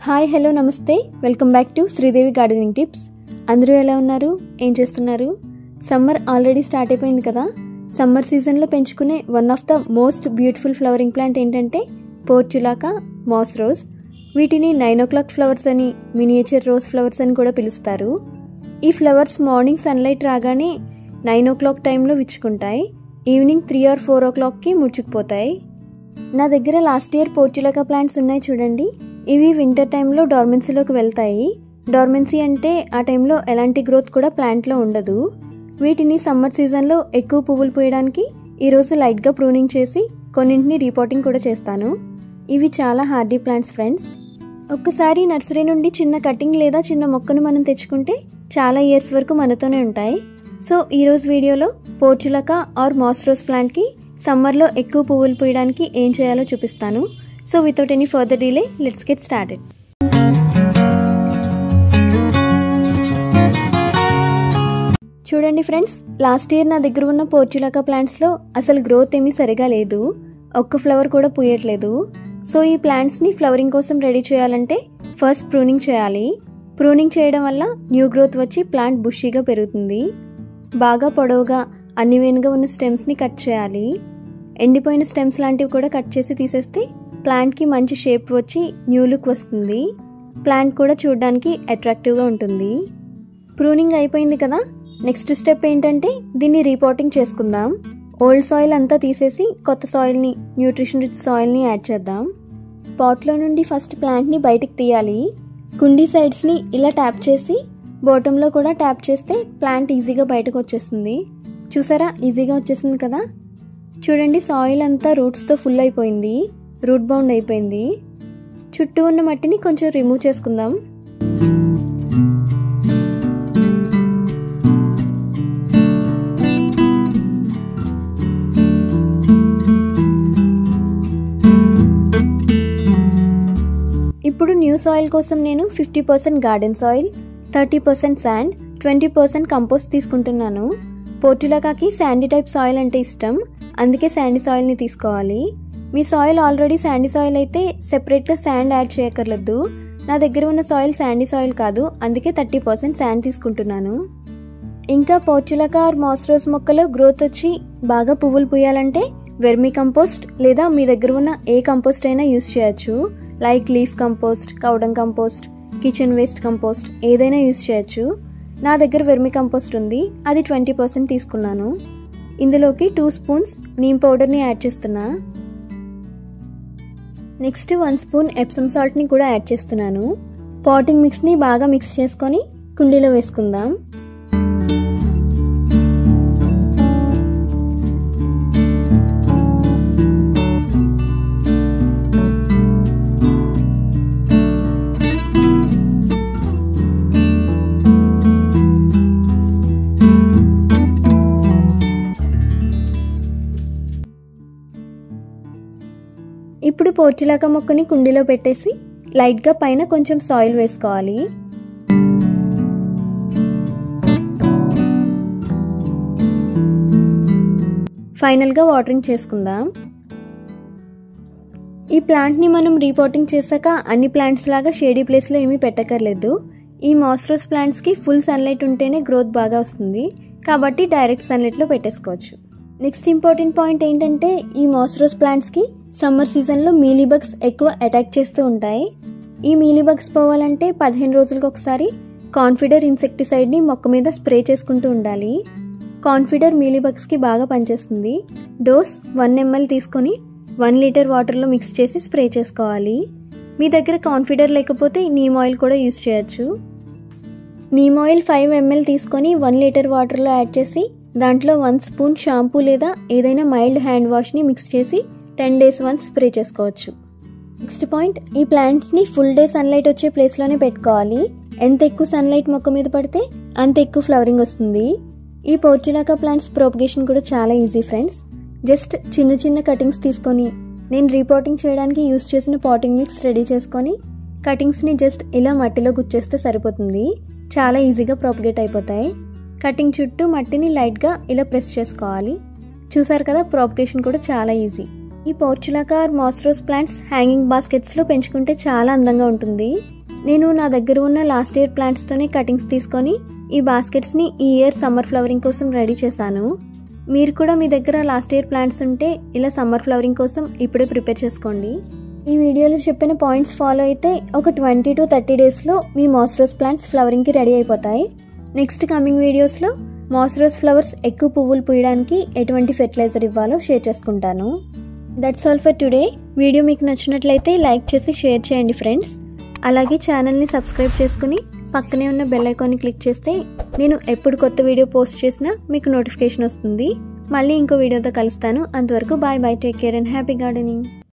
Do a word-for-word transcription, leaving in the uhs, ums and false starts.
Hi hello namaste welcome back to Sridevi gardening tips. అందరూ ఎలా ఉన్నారు, ఏం చేస్తున్నారు? సమ్మర్ ఆల్రెడీ స్టార్ట్ అయిపోయింది కదా. సమ్మర్ సీజన్లో పెంచుకునే one of the most beautiful flowering plant ఏంటంటే పోర్చులాకా మాస్ రోజ్. వీటిని నైన్ ఓ క్లాక్ ఫ్లవర్స్ అని, మినియేచర్ రోజ్ ఫ్లవర్స్ అని కూడా పిలుస్తారు. ఈ ఫ్లవర్స్ మార్నింగ్ సన్లైట్ రాగానే నైన్ ఓ క్లాక్ టైంలో విచ్చుకుంటాయి. ఈవినింగ్ త్రీ ఆర్ ఫోర్ ఓ క్లాక్కి ముడుచుకుపోతాయి. నా దగ్గర లాస్ట్ ఇయర్ పోర్చులాకా ప్లాంట్స్ ఉన్నాయి చూడండి. ఇవి వింటర్ టైంలో డార్మెన్సీలోకి వెళ్తాయి. డార్మెన్సీ అంటే ఆ టైంలో ఎలాంటి గ్రోత్ కూడా ప్లాంట్లో ఉండదు. వీటిని సమ్మర్ సీజన్లో ఎక్కువ పువ్వులు పూయడానికి ఈరోజు లైట్గా ప్రూనింగ్ చేసి కొన్నింటిని రీపాటింగ్ కూడా చేస్తాను. ఇవి చాలా హార్డీ ప్లాంట్స్ ఫ్రెండ్స్. ఒక్కసారి నర్సరీ నుండి చిన్న కటింగ్ లేదా చిన్న మొక్కను మనం తెచ్చుకుంటే చాలా ఇయర్స్ వరకు మనతోనే ఉంటాయి. సో ఈరోజు వీడియోలో పోర్చులాకా ఆర్ మాస్ రోజ్ ప్లాంట్కి సమ్మర్లో ఎక్కువ పువ్వులు పూయడానికి ఏం చేయాలో చూపిస్తాను. So without any further delay let's get started. చూడండి ఫ్రెండ్స్, లాస్ట్ ఇయర్ నా దగ్గర ఉన్న పోర్చులాకా ప్లాంట్స్లో అసలు గ్రోత్ ఏమీ సరిగా లేదు. ఒక్క ఫ్లవర్ కూడా పూయట్లేదు. సో ఈ ప్లాంట్స్ని ఫ్లవరింగ్ కోసం రెడీ చేయాలంటే ఫస్ట్ ప్రూనింగ్ చేయాలి. ప్రూనింగ్ చేయడం వల్ల న్యూ గ్రోత్ వచ్చి ప్లాంట్ బుషీగా పెరుగుతుంది. బాగా పొడవుగా అన్ఈవెన్గా ఉన్న స్టెమ్స్ని కట్ చేయాలి. ఎండిపోయిన స్టెమ్స్ లాంటివి కూడా కట్ చేసి తీసేస్తే ప్లాంట్కి మంచి షేప్ వచ్చి న్యూ లుక్ వస్తుంది. ప్లాంట్ కూడా చూడడానికి అట్రాక్టివ్గా ఉంటుంది. ప్రూనింగ్ అయిపోయింది కదా. నెక్స్ట్ స్టెప్ ఏంటంటే దీన్ని రీపాటింగ్ చేసుకుందాం. ఓల్డ్ సాయిల్ అంతా తీసేసి కొత్త సాయిల్ని, న్యూట్రిషన్ రిచ్ సాయిల్ని యాడ్ చేద్దాం. పాట్లో నుండి ఫస్ట్ ప్లాంట్ని బయటికి తీయాలి. కుండీ సైడ్స్ని ఇలా ట్యాప్ చేసి బాటంలో కూడా ట్యాప్ చేస్తే ప్లాంట్ ఈజీగా బయటకు వచ్చేస్తుంది. చూసారా, ఈజీగా వచ్చేసింది కదా. చూడండి, సాయిల్ అంతా రూట్స్తో ఫుల్ అయిపోయింది, రూట్ బౌండ్ అయిపోయింది. చుట్టూ ఉన్న మట్టిని కొంచెం రిమూవ్ చేసుకుందాం. ఇప్పుడు న్యూ సాయిల్ కోసం నేను fifty percent garden soil, thirty percent sand, twenty percent compost తీసుకుంటున్నాను. పోర్చులాకాకి శాండీ టైప్ సాయిల్ అంటే ఇష్టం, అందుకే శాండీ సాయిల్ని తీసుకోవాలి. మీ సాయిల్ ఆల్రెడీ శాండీ సాయిల్ అయితే సెపరేట్గా శాండ్ యాడ్ చేయక్కర్లేదు. నా దగ్గర ఉన్న సాయిల్ శాండీ సాయిల్ కాదు, అందుకే థర్టీ పర్సెంట్ శాండ్ తీసుకుంటున్నాను. ఇంకా పోర్చులాకా ఆర్ మాస్ రోజ్ మొక్కలో గ్రోత్ వచ్చి బాగా పువ్వులు పూయాలంటే వెర్మీ కంపోస్ట్ లేదా మీ దగ్గర ఉన్న ఏ కంపోస్ట్ అయినా యూస్ చేయొచ్చు. Like leaf compost, cowdung compost, kitchen waste compost ఏదైనా యూస్ చేయొచ్చు. నా దగ్గర వెర్మీ కంపోస్ట్ ఉంది, అది ట్వంటీ పర్సెంట్ తీసుకున్నాను. ఇందులోకి టూ స్పూన్స్ నీమ్ పౌడర్ని యాడ్ చేస్తున్నా. నెక్స్ట్ వన్ స్పూన్ ఎప్సమ్ సాల్ట్ని కూడా యాడ్ చేస్తున్నాను. పాటింగ్ మిక్స్ని బాగా మిక్స్ చేసుకొని కుండీలో వేసుకుందాం. ఇప్పుడు పోర్చులాకా మొక్కని కుండీలో పెట్టేసి లైట్గా పైన కొంచెం సాయిల్ వేసుకోవాలి. ఫైనల్గా వాటరింగ్ చేసుకుందాం. ఈ ప్లాంట్ని మనం రీపాటింగ్ చేశాక అన్ని ప్లాంట్స్ లాగా షేడీ ప్లేస్లో ఏమీ పెట్టక్కర్లేదు. ఈ మాస్ రోజ్ ప్లాంట్స్కి ఫుల్ సన్లైట్ ఉంటేనే గ్రోత్ బాగా వస్తుంది, కాబట్టి డైరెక్ట్ సన్లైట్లో పెట్టేసుకోవచ్చు. నెక్స్ట్ ఇంపార్టెంట్ పాయింట్ ఏంటంటే ఈ మాస్ రోజ్ ప్లాంట్స్కి సమ్మర్ సీజన్లో మీలీబగ్స్ ఎక్కువ అటాక్ చేస్తూ ఉంటాయి. ఈ మీలీబగ్స్ పోవాలంటే పదిహేను రోజులకు ఒకసారి కాన్ఫిడర్ ఇన్సెక్టిసైడ్ని మొక్క మీద స్ప్రే చేసుకుంటూ ఉండాలి. కాన్ఫిడర్ మీలీబగ్స్కి బాగా పనిచేస్తుంది. డోస్ వన్ ఎంఎల్ తీసుకొని వన్ లీటర్ వాటర్లో మిక్స్ చేసి స్ప్రే చేసుకోవాలి. మీ దగ్గర కాన్ఫిడర్ లేకపోతే నీమ్ ఆయిల్ కూడా యూస్ చేయొచ్చు. నీమ్ ఆయిల్ ఫైవ్ ఎంఎల్ తీసుకొని వన్ లీటర్ వాటర్లో యాడ్ చేసి దాంట్లో వన్ స్పూన్ షాంపూ లేదా ఏదైనా మైల్డ్ హ్యాండ్ వాష్ని మిక్స్ చేసి టెన్ డేస్ వన్స్ స్ప్రే చేసుకోవచ్చు. నెక్స్ట్ పాయింట్, ఈ ప్లాంట్స్ని ఫుల్ డే సన్లైట్ వచ్చే ప్లేస్లోనే పెట్టుకోవాలి. ఎంత ఎక్కువ సన్లైట్ మొక్క మీద పడితే అంత ఎక్కువ ఫ్లవరింగ్ వస్తుంది. ఈ పోర్చులాకా ప్లాంట్స్ ప్రొపగేషన్ కూడా చాలా ఈజీ ఫ్రెండ్స్. జస్ట్ చిన్న చిన్న కటింగ్స్ తీసుకొని నేను రీపాటింగ్ చేయడానికి యూస్ చేసిన పాటింగ్ మిక్స్ రెడీ చేసుకొని కటింగ్స్ని జస్ట్ ఇలా మట్టిలో గుచ్చేస్తే సరిపోతుంది. చాలా ఈజీగా ప్రొపగేట్ అయిపోతాయి. కటింగ్ చుట్టూ మట్టిని లైట్గా ఇలా ప్రెస్ చేసుకోవాలి. చూసారు కదా, ప్రొపగేషన్ కూడా చాలా ఈజీ. ఈ portulaca or moss rose plants hanging బాస్కెట్స్లో పెంచుకుంటే చాలా అందంగా ఉంటుంది. నేను నా దగ్గర ఉన్న లాస్ట్ ఇయర్ ప్లాంట్స్తోనే కటింగ్స్ తీసుకొని ఈ బాస్కెట్స్ని ఈ ఇయర్ సమ్మర్ ఫ్లవరింగ్ కోసం రెడీ చేశాను. మీరు కూడా మీ దగ్గర లాస్ట్ ఇయర్ ప్లాంట్స్ ఉంటే ఇలా సమ్మర్ ఫ్లవరింగ్ కోసం ఇప్పుడే ప్రిపేర్ చేసుకోండి. ఈ వీడియోలో చెప్పిన పాయింట్స్ ఫాలో అయితే ఒక ట్వంటీ టు థర్టీ డేస్లో మీ మాస్రోస్ ప్లాంట్స్ ఫ్లవరింగ్కి రెడీ అయిపోతాయి. నెక్స్ట్ కమింగ్ వీడియోస్లో మాస్రోస్ ఫ్లవర్స్ ఎక్కువ పువ్వులు పూయడానికి ఎటువంటి ఫెర్టిలైజర్ ఇవ్వాలో షేర్ చేసుకుంటాను. That's all for today. Video మీకు నచ్చినట్లయితే లైక్ చేసి షేర్ చేయండి ఫ్రెండ్స్. అలాగే ఛానల్ని సబ్స్క్రైబ్ చేసుకుని పక్కనే ఉన్న బెల్ ఐకాన్ని క్లిక్ చేస్తే నేను ఎప్పుడు కొత్త వీడియో పోస్ట్ చేసినా మీకు నోటిఫికేషన్ వస్తుంది. మళ్ళీ ఇంకో వీడియోతో కలుస్తాను. అంతవరకు bye bye, take care and happy gardening.